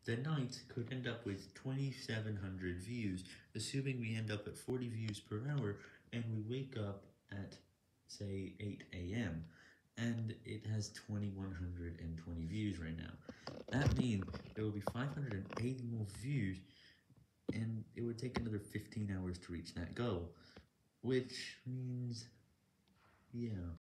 The night could end up with 2,700 views, assuming we end up at 40 views per hour, and we wake up at, say, 8 a.m., and it has 2,120 views right now. That means there will be 580 more views, and it would take another 15 hours to reach that goal, which means, yeah.